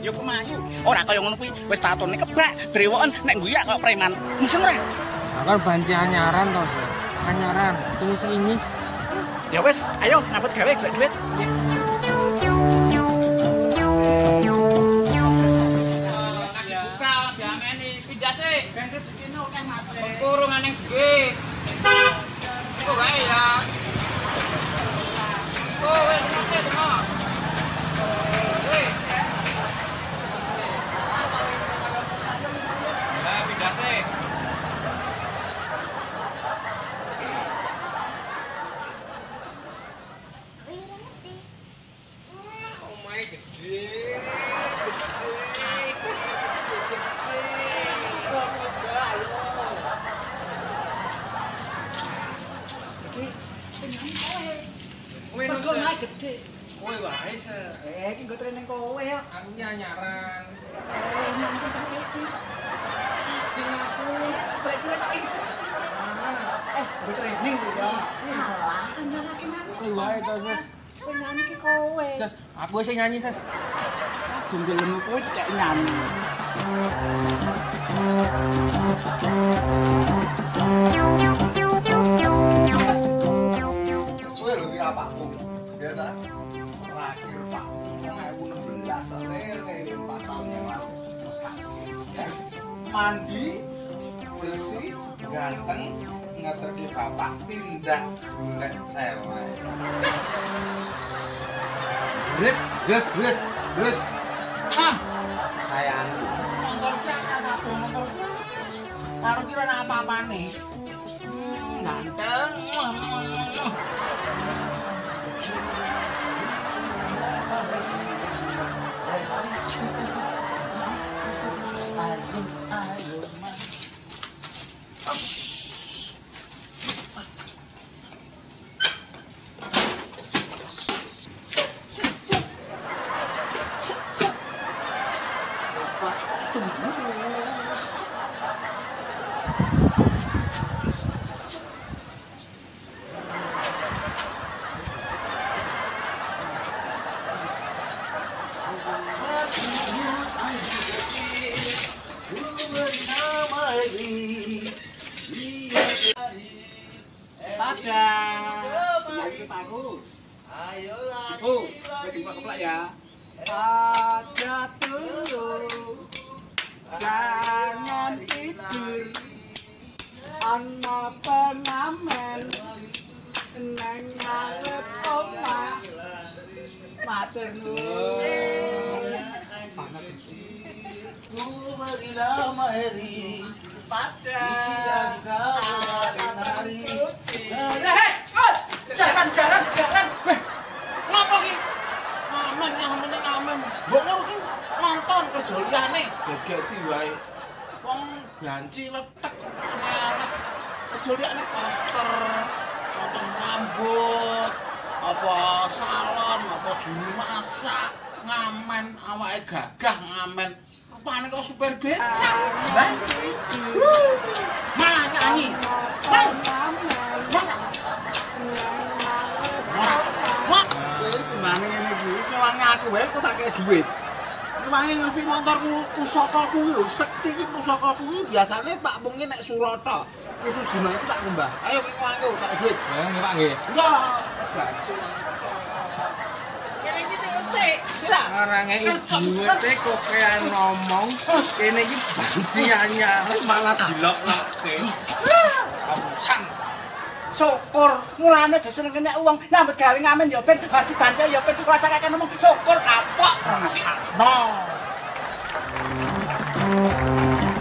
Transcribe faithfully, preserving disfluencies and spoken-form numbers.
ya pemayu. Ora kaya ngono kuwi wis tatone kebak, brewoken nek guyak kok preman. Mujeng ora? Aku banci anyaran to, Sis. Anyaran, kinis-kinis. Ya wis, ayo ngabut gawe golek duit. Ben rezekine akeh Mas. Kurungan ning duwe. Kok wae ya. Oh, wes masih demo. Hei. Lah pindah sih. Oh my gede. Mergo naik gede. Kowe wae se. Eh, iki nggo training kowe ya. Aku nyanyaran. Eh, nang tak cilik-cilik. Isin aku. Golek duit tak isin. Eh, nggo training ya. Alah, kan nyarake nyanyi. Kowe wae to, Sis. Sing nyanyi ki kowe. Sis, aku sing nyanyi, Sis. Jenggelmu kowe dikek nyanyi. Sesuai lho iki apakmu. Ya ta? Terakhir Pak, dua ribu enam belas lele empat tahun yang lalu. Ya. Mandi, bersih, ganteng, ngeterke bapak pindah golek cewek. Wis, wis, wis, wis. Ah, sayang. Motor kan aku motor. Karo kira apa-apane. Hmm, ganteng. Pada. Lagi paku. Ayo lagi. Oh, wis sing keplak ya. Pada turu. Jangan tidur. Ana pengamen. Neng ngarep omah. Matur nuwun. Ku bagi lama hari Pada. hari. Jalan, jalan, jalan. Ngapa ki? Ngamen, ngamen, ngamen. Mbok ngono ki nonton kerja liyane, gegeti wae. Wong ganci letek anak. Kerja liyane poster, potong rambut, apa salon, apa juru masak, ngamen awake gagah ngamen. Rupane kok supir becak. Lah. Malah nyanyi. Bang. Bang. Wah, kowe timbang ngene iki, kewange aku wae kok tak kei dhuwit. Kewange ngasih motorku pusaka kuwi lho, sekti iki pusaka kuwi biasane Pak Pungi nek Surata. Khusus dina iki tak ngembah. Ayo ki kewange tak dhuwit. Ya nggih, Pak nggih. Enggak. Kene iki sing resik. Kira. Ora ngeki duwite kok kean ngomong, kene iki banci anyar malah dilok-lokke. Amusan. Syukur mulane desen kenyek uang nyambut gawe ngamen ya ben haji banca ya ben kuasa kakek ngomong syukur kapok rasakno.